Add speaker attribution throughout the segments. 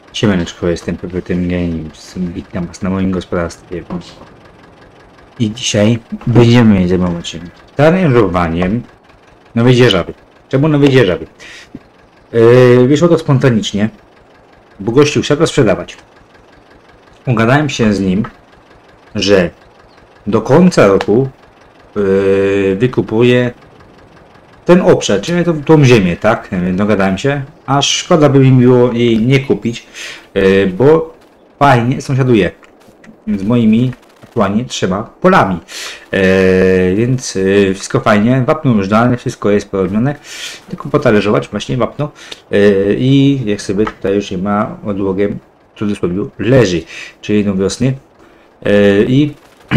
Speaker 1: Siemaneczko, jestem Tym Game, witam was na moim gospodarstwie. I dzisiaj będziemy zajmować się aranżowaniem nowej dzierżawy. Czemu nowej dzierżawy? Wyszło to spontanicznie, bo gościu chciał to sprzedawać. Ugadałem się z nim, że do końca roku wykupuje ten obszar, czyli tą ziemię, tak? Dogadałem się, a szkoda by mi było jej nie kupić, bo fajnie sąsiaduje z moimi aktualnie 3 polami. Więc wszystko fajnie, wapno już dane, wszystko jest porobione, tylko potalerzować właśnie wapno i jak sobie tutaj już nie ma odłogiem, w cudzysłowie leży, czyli do wiosny i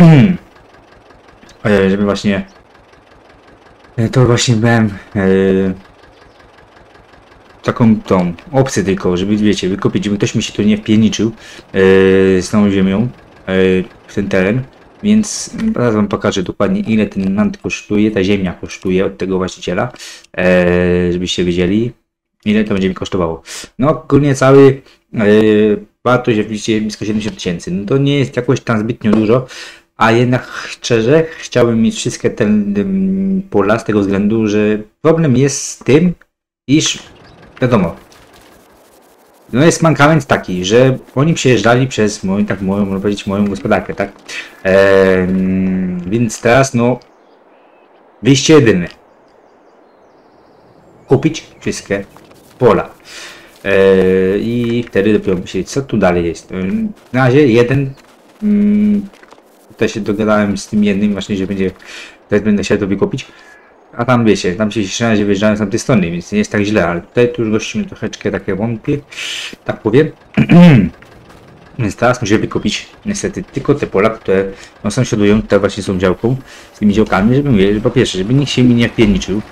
Speaker 1: żeby właśnie to właśnie miałem taką tą opcję tylko, żeby wiecie, wykupić, żeby ktoś mi się tu nie wpierniczył z tą ziemią w ten teren, więc zaraz wam pokażę dokładnie ile ten land kosztuje, ta ziemia kosztuje od tego właściciela, żebyście wiedzieli ile to będzie mi kosztowało. No ogólnie cały wartość oczywiście blisko 70 000, no to nie jest jakoś tam zbytnio dużo. A jednak szczerze chciałbym mieć wszystkie te pola z tego względu, że problem jest z tym, iż wiadomo, no jest mankament taki, że oni przejeżdżali przez moją, tak można powiedzieć, moją gospodarkę, tak? Więc teraz no wyjście jedyne. Kupić wszystkie pola. I wtedy dopiero myśleć, co tu dalej jest. Na razie jeden tutaj się dogadałem z tym jednym właśnie, że teraz będę chciał to wykupić. A tam wiecie, tam się na razie wyjeżdżają z tamtej strony, więc nie jest tak źle, ale tutaj tu już gościmy troszeczkę takie wątki, tak powiem. Więc teraz muszę wykupić niestety tylko te pola, które no, sąsiadują tutaj właśnie z tą działką, z tymi działkami, żeby mówię, że po pierwsze, żeby nikt się mi nie wpierniczył.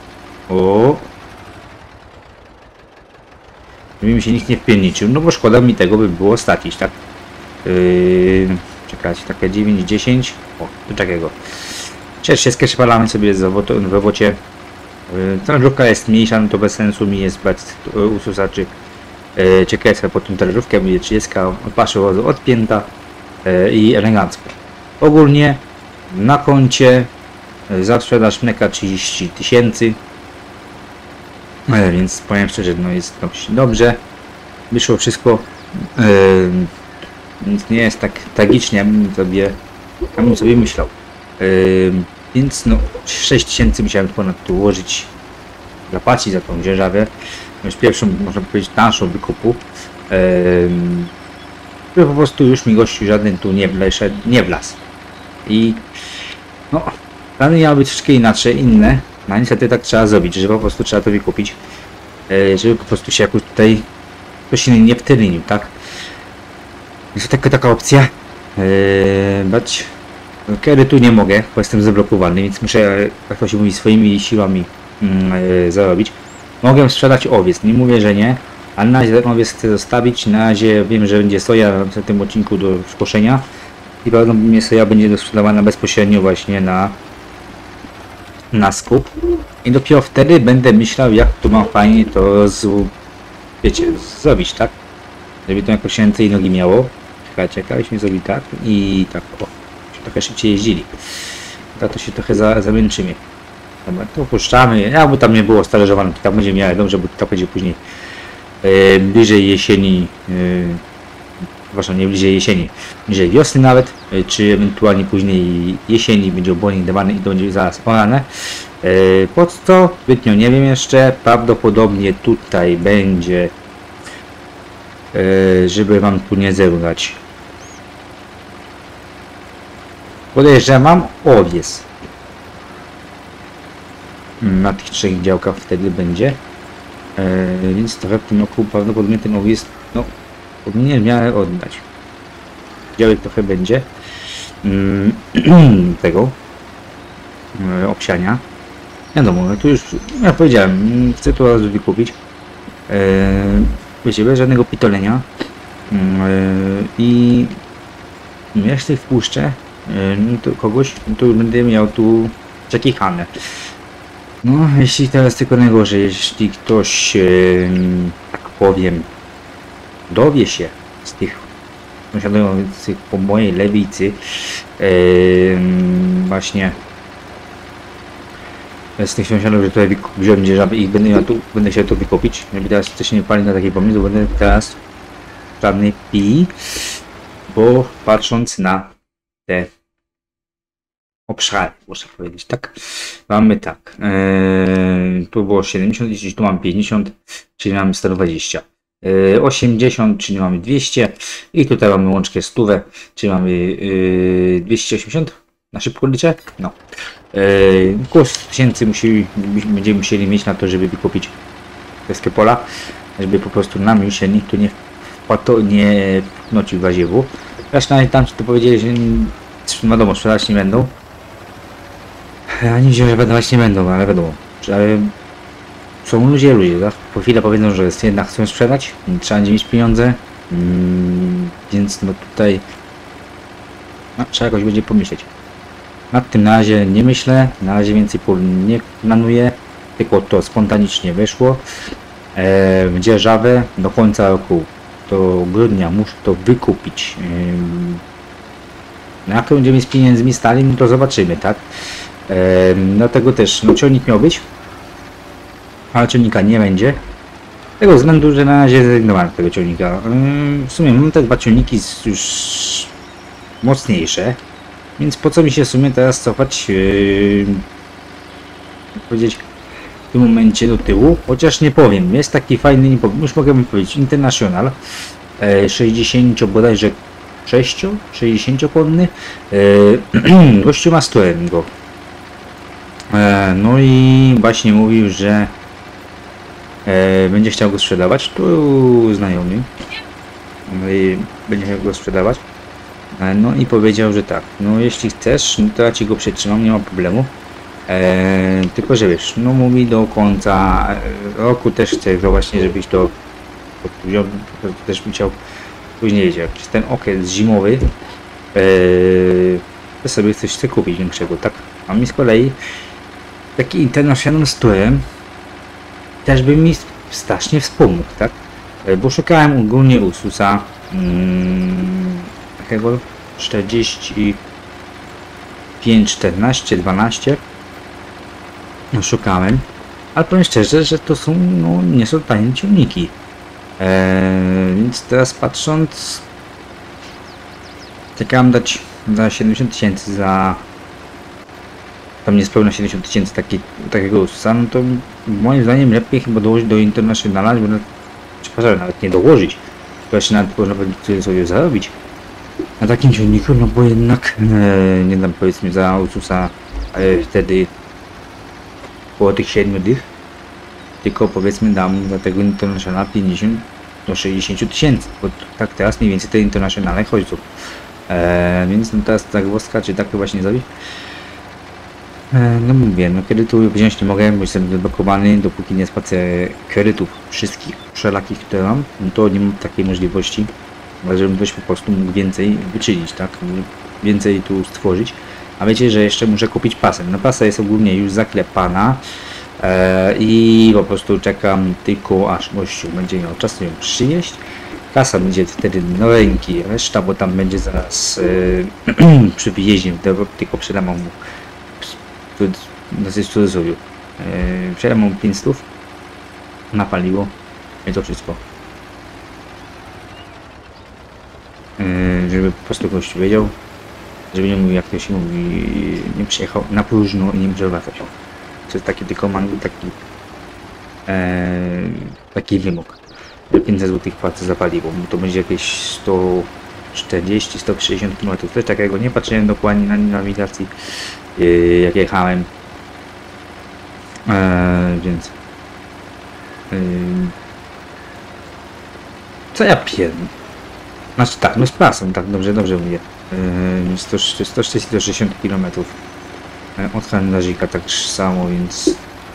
Speaker 1: Żeby mi się nikt nie wpierniczył, no bo szkoda mi tego by było stracić, tak? Czekać, takie 9, 10, o, to takiego. Wszystkie przepalamy sobie w robocie. Talerzówka jest mniejsza, no to bez sensu mi jest brać ususaczy. Ciekawska pod tą talerzówkę, będzie 30, od paszy odpięta i elegancko. Ogólnie na koncie za sprzedaż mleka 30 000. Więc powiem szczerze, no jest dość dobrze. Wyszło wszystko. Więc nie jest tak tragicznie, jakbym sobie myślał. Więc no 6000 musiałem ponad tu ułożyć, zapłacić za tą dzierżawę. Już pierwszą, można powiedzieć, naszą wykupu. Który po prostu już mi gościu żaden tu nie wlazł. I no, plany miały być troszkę inaczej, inne. No niestety tak trzeba zrobić, że po prostu trzeba to wykupić. Żeby po prostu się jakoś tutaj ktoś inny nie wtylinił, tak? Jest taka opcja, bać kiedy tu nie mogę, bo jestem zablokowany, więc muszę, jak to się mówi, swoimi siłami zarobić. Mogę sprzedać owiec, nie mówię, że nie, ale na razie ten owiec chcę zostawić. Na razie wiem, że będzie soja w tym odcinku do skoszenia i prawdopodobnie soja będzie sprzedawana bezpośrednio właśnie na skup i dopiero wtedy będę myślał, jak tu mam fajnie to wiecie, zrobić, tak? Żeby to jakoś ręce i nogi miało. Czekaliśmy zrobić tak i tak, o, trochę szybciej jeździli. Tak to się trochę zamęczymy. Dobra, to opuszczamy. Ja, bo tam nie było stalerzowane, to tam będzie miało dobrze, bo to będzie później bliżej jesieni, zwłaszcza nie bliżej jesieni, bliżej wiosny nawet, czy ewentualnie później jesieni będzie obłonik dawany i to będzie zaraz orane. Pod to zbytnio nie wiem jeszcze, prawdopodobnie tutaj będzie, żeby wam tu nie zebrać. Podejrzewam, mam owiec. Na tych 3 działkach wtedy będzie. Więc trochę w tym roku prawdopodobnie ten owiec, no, powinien w miarę oddać. Działek trochę będzie tego obsiania. Wiadomo, no tu już, jak powiedziałem, chcę to raz wykupić. Wiecie, bez żadnego pitolenia. I jeśli wpuszczę to kogoś, to będę miał tu przekichane. No, jeśli teraz tylko najgorzej, jeśli ktoś, tak powiem, dowie się z tych sąsiadujących po mojej lewicy właśnie z tych sąsiadów, że tutaj wziąłem dzierżawę i będę chciał to wykupić, żeby teraz coś nie pali na taki pomysł, będę teraz żadnej pij, bo patrząc na te obszary, muszę powiedzieć, tak, mamy tak, tu było 70, jeśli tu mam 50, czyli mamy 120, 80, czyli mamy 200 i tutaj mamy łącznie 100, czyli mamy 280, na szybko liczę, no. Około 1000 będziemy musieli mieć na to, żeby wykupić wszystkie pola, żeby po prostu nam już się nikt tu nie wnocił w raziewu. Zresztą tam ci to powiedzieli, że wiadomo, sprzedać nie będą. Ani wziąć wydawać nie będą, ale wiadomo, że są ludzie, tak? Po chwilę powiedzą, że jednak chcą sprzedać, trzeba będzie mieć pieniądze, więc no tutaj no, trzeba jakoś będzie pomyśleć. Nad tym na razie nie myślę, na razie więcej pól nie planuję, tylko to spontanicznie wyszło. W dzierżawę do końca roku, do grudnia muszę to wykupić. Jak to będziemy z pieniędzmi stali, no to zobaczymy, tak? Dlatego też, no ciągnik miał być, ale ciągnika nie będzie. Z tego względu, że na razie zrezygnowałem tego ciągnika. W sumie mam te dwa ciągniki już mocniejsze. Więc po co mi się w sumie teraz cofać, powiedzieć w tym momencie do tyłu, chociaż nie powiem, jest taki fajny, już mogę powiedzieć, International, 60 bodajże 60 konny, gościu ma storem go, no i właśnie mówił, że będzie chciał go sprzedawać, tu znajomy, będzie chciał go sprzedawać. No i powiedział, że tak, no jeśli chcesz, no to ja ci go przetrzymam, nie ma problemu. Tylko że wiesz, no mówi do końca roku też chcę właśnie, żebyś to wziął, też bym chciał później wiedzieć, jak ten okres zimowy, to sobie coś chce kupić większego, tak? A mi z kolei taki International Store też by mi strasznie wspomógł, tak? Bo szukałem ogólnie Ursusa takiego 45, 14, 12 no, szukałem, ale powiem szczerze, że to są, no, nie są tanie ciągniki, więc teraz patrząc, czekałem dać za 70 000 za tam niespełna 70 000 takiego Ursusa, no to moim zdaniem lepiej chyba dołożyć do Internationala, przepraszam, nawet nie dołożyć, to jeszcze nawet można sobie zarobić na takim ciągniku, no bo jednak nie dam powiedzmy za Ursusa wtedy około tych 7 dych, tylko powiedzmy dam za tego International 50 do 60 000, bo tak teraz mniej więcej te Internationale chodzą, więc no teraz tak woska, czy tak właśnie zrobić. No mówię, no kredytu wziąć nie mogę, bo jestem zablokowany, dopóki nie spłacę kredytów wszystkich wszelakich, które mam, no to nie mam takiej możliwości, żebym ktoś po prostu mógł więcej wyczynić, tak, więcej tu stworzyć. A wiecie, że jeszcze muszę kupić pasę. No pasa jest ogólnie już zaklepana i po prostu czekam tylko aż gościu będzie miał czas ją przywieźć. Kasa będzie wtedy do ręki, reszta, bo tam będzie zaraz przy wyjeździe, tylko przedam mu dosyć w cudzysłowie. Przedam mu 500 na paliwo i to wszystko. Żeby po prostu gościu wiedział, żeby nie mówił, jak to się mówi, nie przyjechał na próżno i nie może wracać. To jest taki tylko taki wymóg. 500 zł płacę za paliwo, bo to będzie jakieś 140-160 km. Coś takiego, nie patrzyłem dokładnie na nawigacji, jak jechałem. Więc co ja pierdolę? Znaczy tak, no z pasem, tak dobrze mówię. 140-160 km od handlarzika tak samo, więc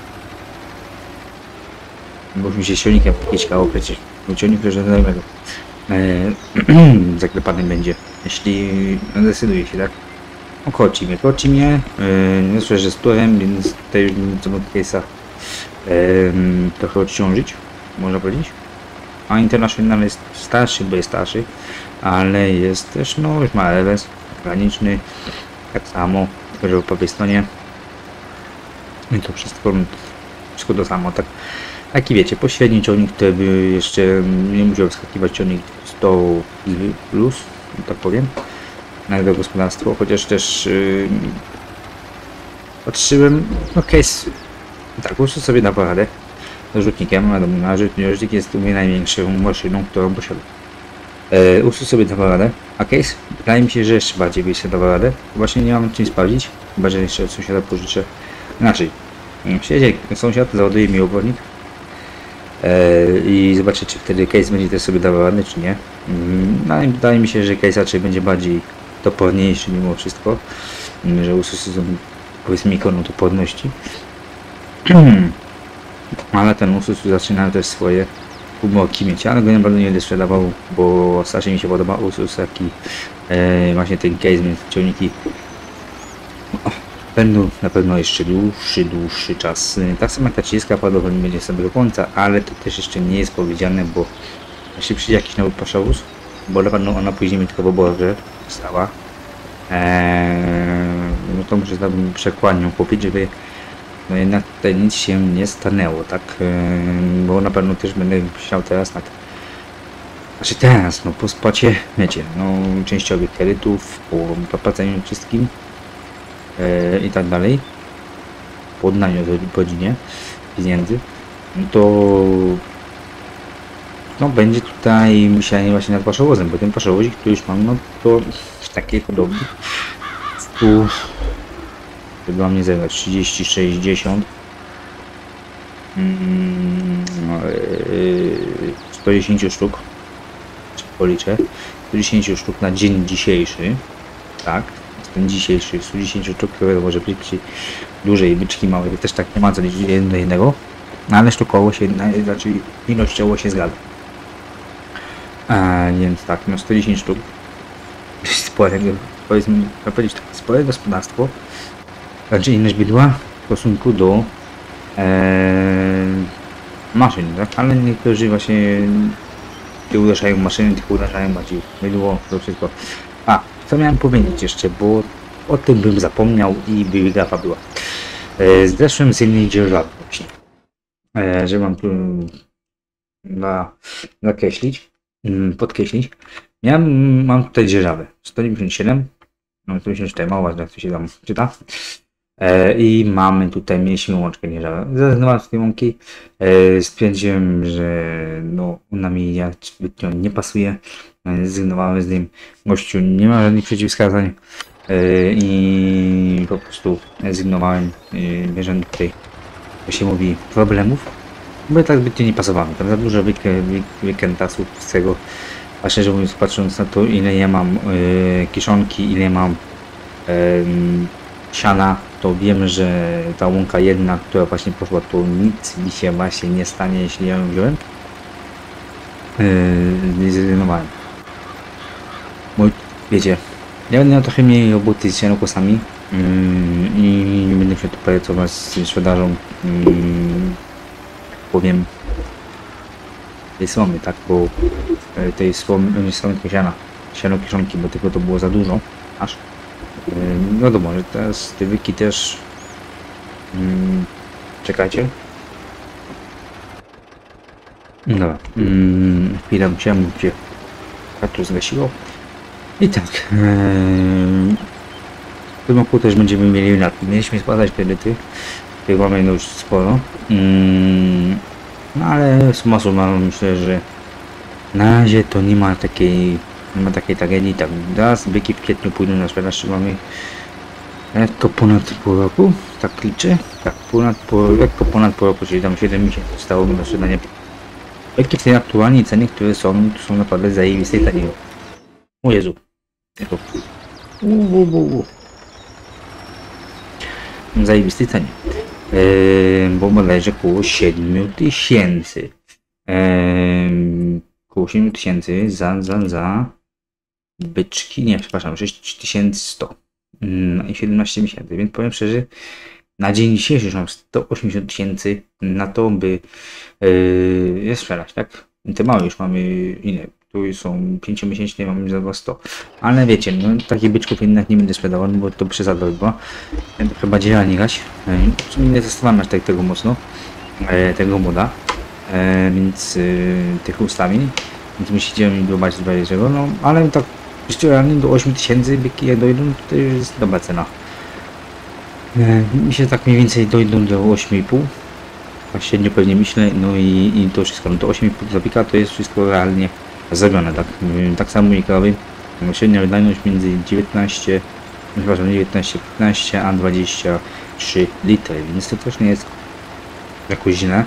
Speaker 1: bo mi się silnikiem kiczkało przecież, bo silnik znajomego zaklepany będzie, jeśli decyduje się, tak? No, koci mnie, nie słyszę, że z turem, więc tutaj już co do case'a trochę odciążyć, można powiedzieć. A International jest starszy, bo jest starszy, ale jest też, no już ma rewers graniczny, tak samo, tylko że po prawej stronie. I to wszystko to samo, tak. Taki wiecie, pośredni ciągnik, który by jeszcze nie musiał wskakiwać ciągnik 100 plus, tak powiem, na jego gospodarstwo, chociaż też patrzyłem, no case, tak, muszę sobie na poradę z rzutnikiem, a rzutnik jest u mnie największą maszyną, którą posiadam. Usuń sobie na poradę, a case, wydaje mi się, że jeszcze bardziej by się dawał radę, właśnie nie mam czym sprawdzić, chyba że jeszcze od sąsiada pożyczę, inaczej, sąsiad załaduje mi obwodnik, i zobaczycie, czy wtedy case będzie też sobie dawał radę, czy nie. Wydaje mi się, że case raczej będzie bardziej toporniejszy mimo wszystko, że Ursusy są, powiedzmy, ikoną toporności. Ale ten Ursus zaczyna też swoje humorki mieć, ale go naprawdę nie będę sprzedawał, bo strasznie mi się podoba Ursus, jak i właśnie ten case, więc ciągniki będą na pewno jeszcze dłuższy czas. Tak samo jak ta 30 prawdopodobnie będzie sobie do końca, ale to też jeszcze nie jest powiedziane, bo jeśli przyjdzie jakiś nowy paszowóz, bo na pewno ona później mi tylko w oborze stała, no to muszę znowu przekładnią kupić, żeby no jednak tutaj nic się nie stanęło, tak, bo na pewno też będę chciał teraz znaczy teraz, no po spłacie, wiecie, no częściowych kredytów, po zapłaceniu wszystkim i tak dalej, po oddaniu rodzinie pieniędzy, no to no będzie tutaj myślenie właśnie nad paszowozem, bo ten paszowozik, który już mam, no to w takiej hodowli tu chyba mnie zajmuje 30, 60 110 sztuk, czy policzę, 110 sztuk na dzień dzisiejszy, tak, ten dzisiejszy 110 sztuk, które może być dłużej, byczki małe, to też tak nie ma co liczyć jeden do jednego, no ale sztukowo się, znaczy ilościowo się zgadza. Więc tak, no 110 sztuk, spore, powiedzmy, powiedzieć tak, spore gospodarstwo, znaczy ilość bydła w stosunku do maszyn, tak? Ale niektórzy właśnie ty uderzają maszyny, tych uderzają bardziej bydło, to wszystko. A, co miałem powiedzieć jeszcze, bo o tym bym zapomniał i by gafa była. Zeszłem z innej dzierżawy właśnie, że mam tu nakreślić, podkreślić. Mam tutaj dzierżawę 197, no 194, mało ważne, jak to się tam czyta. I mamy tutaj, mieliśmy łączkę dzierżawę. Zrezygnowałem z tej łąki, stwierdziłem, że no ona mi zbytnio nie pasuje, zrezygnowałem z nim, gościu nie ma żadnych przeciwwskazań i po prostu zrezygnowałem, bierzemy tutaj, jak się mówi, problemów, bo tak zbytnio nie pasowałem, tam za dużo wykrętasów z tego, a szczerze mówiąc, patrząc na to, ile ja mam kiszonki, ile mam siana, to wiem, że ta łąka jedna, która właśnie poszła, to nic mi się właśnie nie stanie, jeśli ja ją wziąłem. Nie zrezygnowałem. Bo wiecie, ja będę miał trochę mniej roboty z sianokosami i nie będę się tu pracować z sprzedażą, powiem, tej słomy, tak, bo tej słomy siano kiszonki, bo tylko to było za dużo, aż. Wiadomo, że teraz te wyki też czekajcie. Dobra, chwilę musiałem się tu zgasiło. I tak, w tym roku też będziemy mieli mieliśmy składać kredyty, tych mamy już sporo, no ale summa summarum myślę, że na razie to nie ma takiej tragedii. Tak, teraz byki w kwietniu pójdą na sprzedaż, czy mamy lekko ponad pół roku, tak liczę, tak, lekko ponad pół roku, czyli tam 7 miesięcy zostało mi do sprzedania. Byki w tej aktualnej cenie, które są, to są naprawdę zajebistej tanie. O Jezu, zajebistej cenie, bo bodajże około 7000. Około 7000 za byczki, nie, przepraszam, 6100 i 17 miesięcy, więc powiem szczerze, na dzień dzisiejszy już mam 180 000 na to, by je sprzedać, tak? Te małe już mamy inne. Tu są 5-miesięczne, mamy za 100. Ale wiecie, no takich byczków jednak nie będę sprzedawał, bo to przesada była. To chyba działa nie grać. Nie testowałem aż tak tego mocno. Tego moda. Więc tych ustawień. Więc musicie mi zobaczyć bardziej czego. No ale tak realnie do 8000 byki jak dojdą, to jest dobra cena. Mi się tak mniej więcej dojdą do 8,5. Średnio pewnie myślę, no i to wszystko, no to 8,5 zapika to jest wszystko realnie zrobione, tak? Tak samo i kawy, średnia wydajność między 19, przepraszam, nie 19, 15 a 23 litry, więc to też nie jest jakoś źle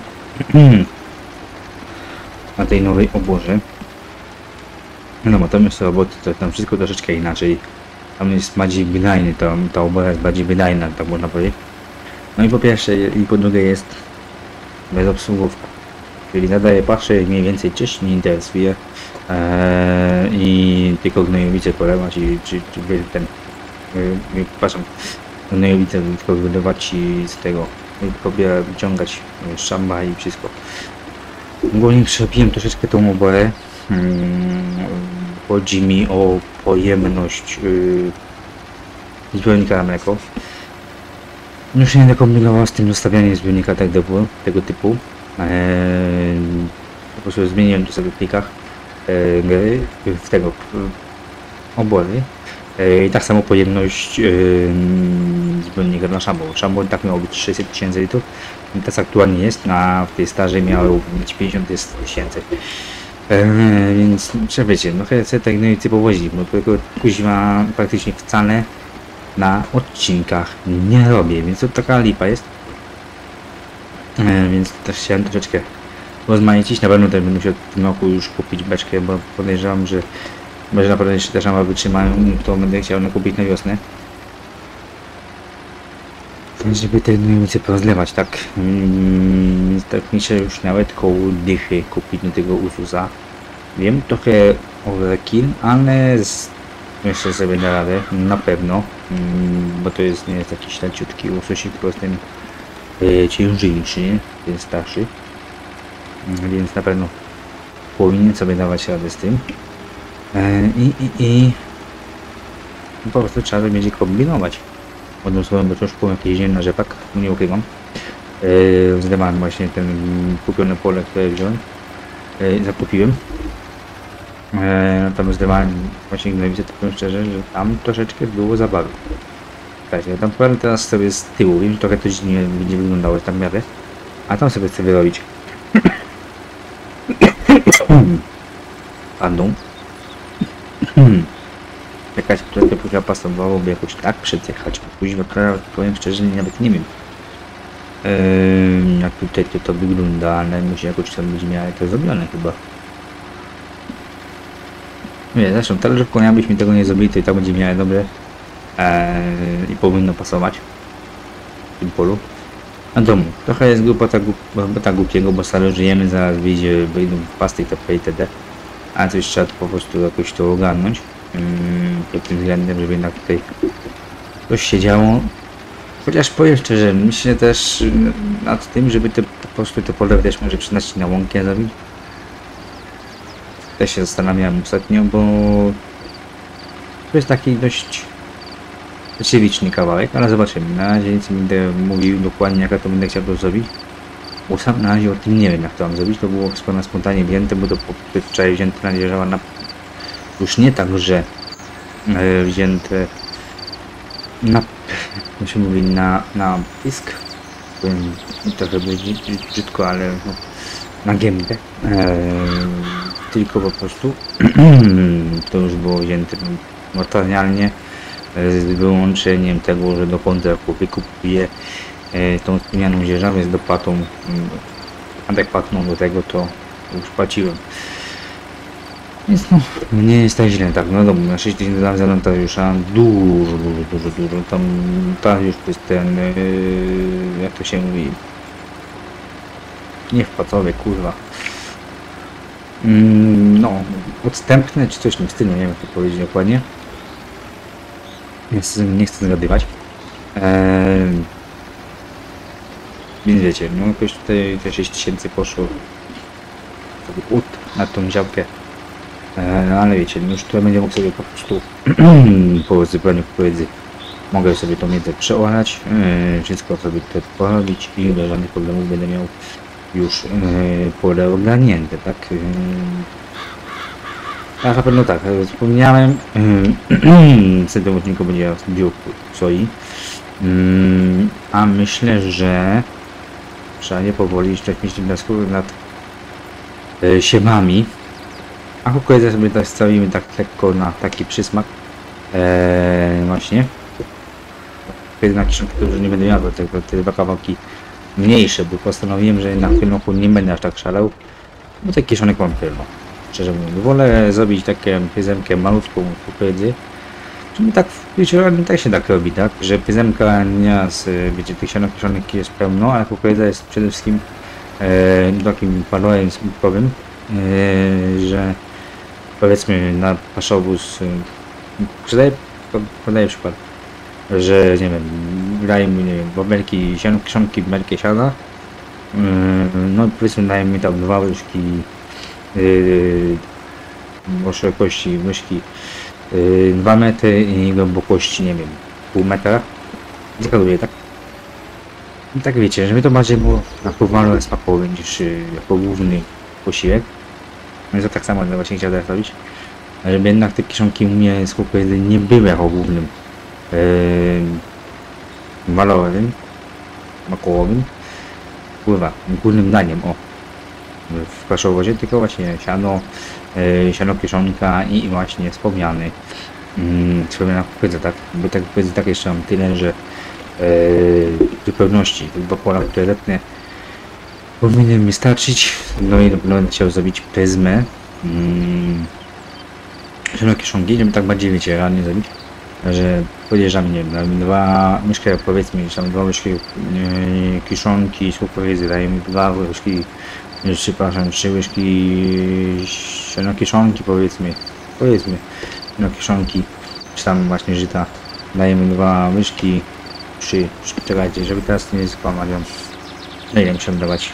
Speaker 1: na tej nowej oborze. No bo tam jest roboty, to tam wszystko troszeczkę inaczej, tam jest bardziej wydajny, ta obora jest bardziej wydajna, tak można powiedzieć. No i po pierwsze i po drugie jest bez obsługówka, czyli nadaje, patrzę mniej więcej czyś nie interesuje i tylko gnojowice polewać czy ten przepraszam, gnojowice tylko wydawać i z tego tylko wyciągać szamba i wszystko. Ogólnie przepiłem troszeczkę tą oborę. Chodzi mi o pojemność zbiornika na mleko. Już nie będę kombinował z tym zostawianiem zbiornika tego typu. Po prostu zmieniłem to sobie w plikach w tego obory. I tak samo pojemność zbiornika na szambo. Szambo tak miało być 600 000 litrów. Teraz aktualnie jest, a w tej starej miało być 50 000. Więc wiecie, no chcę tak no powozić, bo tego kuźma praktycznie wcale na odcinkach nie robię, więc to taka lipa jest. Więc też chciałem troszeczkę rozmaicić. Na pewno też będę musiał w tym roku już kupić beczkę, bo podejrzewam, że może naprawdę jeszcze te szamba wytrzymają, to będę chciał kupić na wiosnę. Żeby te gnojowice porozlewać, tak. Tak mi się już nawet koło dychy kupić do tego Ursusa. Wiem, trochę overkill, ale jeszcze sobie da radę, na pewno. Bo to jest, nie jest taki śleciutki Ursusik, tylko jest ten ciężniejszy, ten starszy. Więc na pewno powinien sobie dawać radę z tym. I po prostu trzeba będzie kombinować. Odną słowem, bo to już po jakiś dzień na rzepak, nie ukrywam. Zdawałem właśnie ten kupione pole, które wziąłem, zakupiłem. Tam zdawałem właśnie gnojowice, to powiem szczerze, że tam troszeczkę było zabawy. Słuchajcie, ja tam powiem teraz sobie z tyłu, wiem, że trochę to dziwnie będzie wyglądało tam w miarę, a tam sobie chcę wyrobić. Pandą. Jakaś trochę pasowałoby jakoś tak przejechać, później powiem szczerze, nawet nie wiem jak tutaj to wygląda, ale musi jakoś tam być miało to zrobione chyba. Nie, zresztą talerz konia byśmy tego nie zrobili, to i tak będzie miało dobre i powinno pasować w tym polu. Na domu, trochę jest grupa tak głupiego, bo stale żyjemy, zaraz wyjdzie, wyjdą pasty itd. A coś trzeba po prostu jakoś to ogarnąć. Pod tym względem, żeby jednak tutaj coś się działo. Chociaż powiem szczerze, myślę też nad tym, żeby po prostu te pole też może przynać na łąkę zrobić. Też się zastanawiałem ostatnio, bo to jest taki dość specyficzny kawałek, ale zobaczymy. Na razie nic nie będę mówił dokładnie, jak ja to będę chciał to zrobić. Bo sam na razie o tym nie wiem, jak to mam zrobić. To było na spontanie wzięte, bo to wczoraj wzięte należała na... Już nie tak, że wzięte na... jak się mówi, na pisk. Trochę brzydko, ale no, na gębę. Tylko po prostu to już było wzięte notarialnie z wyłączeniem tego, że do końca wykupuję tą wspomnianą dzierżawę z dopłatą adekwatną do tego, to już płaciłem. Więc no, nie jest tak źle, tak, no dobra, na 6000 dam za notariusza, dużo, tam notariusz to jest ten, jak to się mówi, niewpłacowy, kurwa. No, odstępne czy coś w tym stylu, nie wiem jak to powiedzieć dokładnie. Nie chcę zgadywać. Więc wiecie, no jakoś tutaj te 6000 poszło na tą działkę. Ale wiecie, no już tutaj będzie mógł sobie po prostu po zebraniu kukurydzy mogę sobie tą miedzę przeorać, wszystko sobie tutaj porobić i bez żadnych problemów będę miał już pole ogarnięte, tak? A na pewno tak, jak wspomniałem, w tym odcinku będzie zbiór soi, a myślę, że trzeba nie powoli jeszcze myśleć nad siewami, a kukurydzę sobie tak stawimy tak lekko na taki przysmak, właśnie. Na kiszonkę to już nie będę miał, te dwa kawałki mniejsze, bo postanowiłem, że na tym roku nie będę aż tak szalał, bo te kiszonek mam pełno. Szczerze mówiąc, wolę zrobić takie pyzemkę malutką kukurydzy. Czyli tak wieczorem tak się tak robi, tak? Że pyzemka nieraz, wiecie, tych kiszonek jest pełno, a kukurydza jest przede wszystkim takim walorem smutkowym, że powiedzmy na paszowóz, podaję przykład, że nie wiem, dajmy, nie wiem, bąbelki, kiszonki, bąbelki siana, no powiedzmy dajmy mi tam 2 łyżki o szerokości łyżki 2 metry i głębokości, nie wiem, pół metra, zgaduję, tak? I tak wiecie, żeby to bardziej było napływalne smakowe niż jako główny posiłek. No i to tak samo właśnie chciałem teraz robić, żeby jednak te kiszonki u mnie z kukurydzy nie były jako głównym walorowym, smakowym, pływa głównym daniem w kaszowozie, tylko właśnie siano, siano kiszonka i właśnie wspomniana kukurydza, tak? Bo tak kukurydzy tak jeszcze mam tyle, że w zupełności te 2 pola, które letnie powinny mi starczyć. No i na pewno będę chciał zrobić pryzmę siano kiszonki, żeby tak bardziej, wiecie, realnie zrobić, że podjeżdżam, nie wiem, 2 łyżki, powiedzmy, tam 2 łyżki kiszonki z kukurydzy, dajemy 2 łyżki, przepraszam, 3 łyżki siano kiszonki, powiedzmy, siano kiszonki, czy tam właśnie żyta, dajemy 2 łyżki, 3, czekajcie, żeby teraz nie skłamać, no ile musiałem dawać,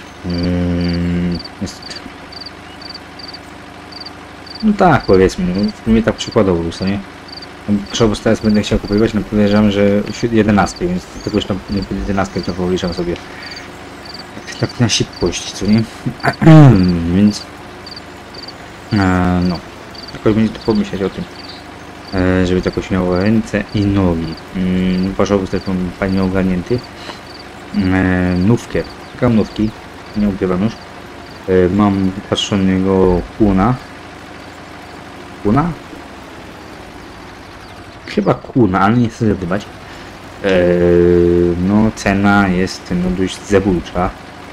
Speaker 1: no tak, powiedzmy, no, mnie tak przykładowo, co nie? Kaszobus teraz będę chciał kupować, no podejrzewam, że 11, więc tylko już tam 11 to policzam sobie. Tak na szybkość, co nie? Więc no, jakoś będzie to pomyśleć o tym, żeby to jakoś miało ręce i nogi. Kaszobus też mam fajnie ogarnięty. Nówkę, szukam nówki, nie ukrywam już. Mam wypatrzonego kuna. Chyba kuna, ale nie chcę zbywać. No cena jest no dość zabójcza.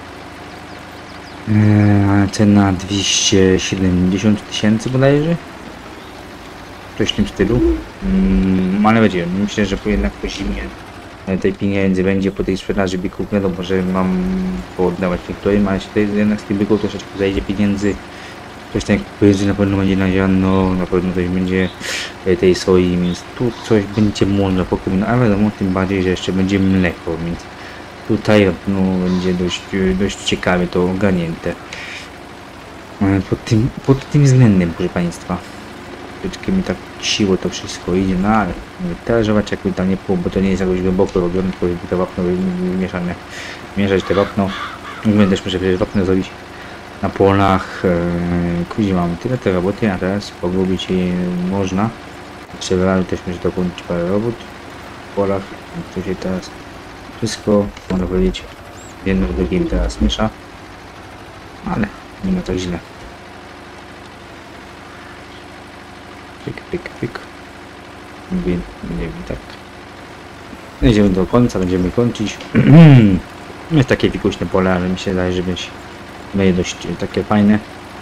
Speaker 1: Cena 270 000 bodajże. Coś w tym stylu. Ale będzie, myślę, że jednak po zimie tej pieniędzy będzie po tej sprzedaży byków. Wiadomo, że mam pooddawać niektórym, ale jeśli to jest jednak z tych byków troszeczkę zajdzie pieniędzy. Coś tak jak na pewno będzie na ziarno, na pewno coś będzie tej soi, więc tu coś będzie można pokombinować, ale wiadomo, tym bardziej, że jeszcze będzie mleko, więc tutaj no, będzie dość ciekawie to ogarnięte. Pod tym względem, proszę Państwa, troszeczkę mi tak siło to wszystko idzie, no ale teraz zobaczcie, jakby tam nie było, bo to nie jest jakoś głęboko robione, tylko te wapno wymieszane, mieszać te wapno, też muszę przecież wapno zrobić. Na polach, kuzi mamy tyle tej roboty, a teraz pogubić można. Trzeba też może dokończyć parę robót w polach, to się teraz wszystko, można powiedzieć, jedno z drugim teraz miesza, ale nie ma tak źle. Pyk. Nie wiem, tak. Idziemy do końca, będziemy kończyć. Jest takie fikuśne pole, ale mi się wydaje, że będzie dość takie fajne.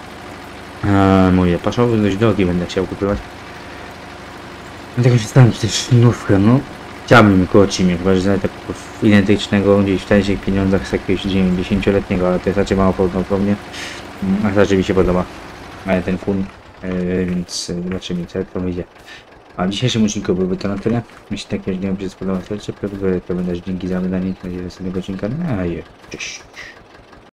Speaker 1: Moje paszowe dość drogie będę chciał kupować. Dlatego się stałem też nówkę, no. Chciałbym koło mnie, chyba że tak identycznego gdzieś w tańszych pieniądzach z jakiegoś 10-letniego, ale to jest raczej mało prawdopodobnie. A raczej mi się podoba ten fun, więc zobaczymy co to wyjdzie. A w dzisiejszym odcinku byłby to na tyle. Jeśli takie odcinek się spodobał, to będę dzięki za wydanie tego odcinka. No i cześć.